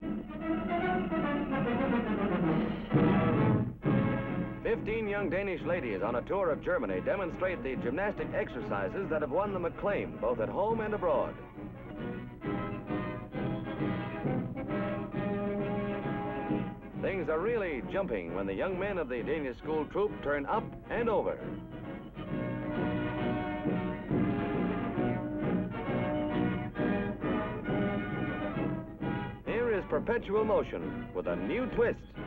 "15 young Danish ladies on a tour of Germany demonstrate the gymnastic exercises that have won them acclaim both at home and abroad. Things are really jumping when the young men of the Danish school troupe turn up and over. Here is perpetual motion with a new twist.